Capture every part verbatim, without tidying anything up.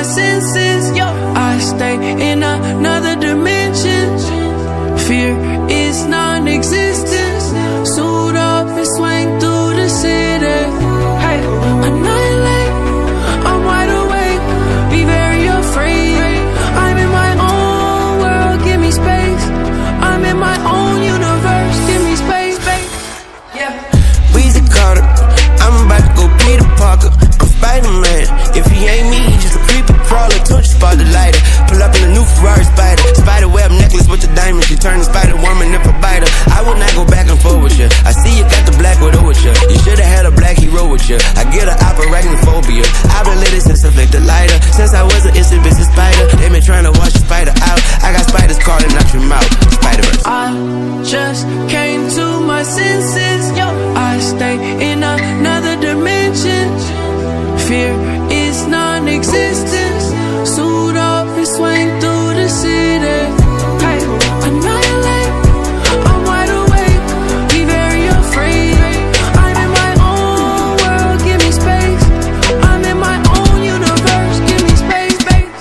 senses, yo. I stay in another dimension. Fear is non-existent. Suit up and swing through the city. Hey, annihilate, I'm wide awake. Be very afraid. I'm in my own world, give me space. I'm in my own universe, give me space, space. Yeah. Weezy Carter, I'm about to go Peter Parker. I'm Spider-Man. If he ain't me, he's just a creepy crawler. Don't you spot the lighter? Pull up in a new Ferrari Spider. Spider web necklace with the diamond. She turned to Spider-Woman if I bite her. I would not go back and forth with you. I see you got the black widow with you. You should've had a black hero with you. I get an arachnophobia. I've been lit since I flicked the lighter. Since I was an instant busy spider. They been trying to wash the spider out. I got spiders crawling out your mouth. Spider-Verse. I just came to my senses, yo. I stay in another dimension. Fear is non-existent. Suit up and swing through the city. Hey, annihilate, I'm wide awake. Be very afraid. I'm in my own world, give me space. I'm in my own universe, give me space, space.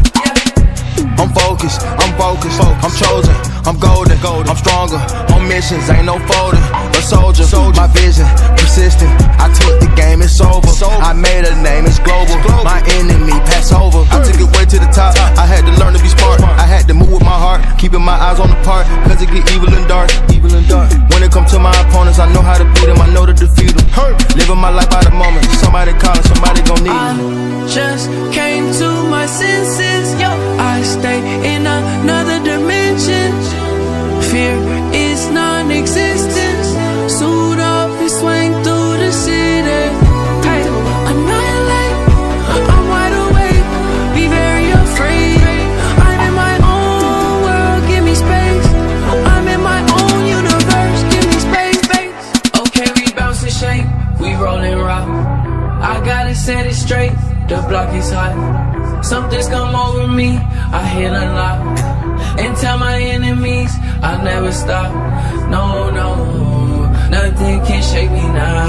Yeah. I'm focused, I'm focused, I'm chosen, I'm golden, I'm stronger, on missions, ain't no folding. A soldier, my vision, persistent. I took the game, it's over. I made a name, it's global. My enemy, pass over. I took it way to the top. I had to learn to be smart. I had to move with my heart, keeping my eyes on the part, cause it get evil and dark. Evil and dark. When it come to my opponents, I know how to beat them, I know to defeat them. Living my life by the moment. Somebody calling, somebody gon' need me. I just came to my senses, yo. I stay in another dimension. Fear is non-existent. Suit up and swing through the city. Hey, annihilate, I'm wide awake. Be very afraid. I'm in my own world, give me space. I'm in my own universe, give me space, space. Okay, we bounce and shake, we rollin' rock. I gotta set it straight, the block is hot. Something's come over me, I hit unlock. And tell my enemies I'll never stop. No, no, nothing can shake me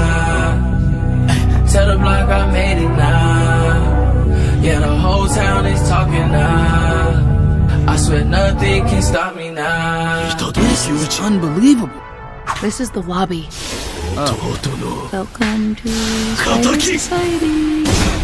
now. Tell the block I made it now. Yeah, the whole town is talking now. I swear nothing can stop me now. This is unbelievable. This is the lobby. Oh. Welcome to Spider Society.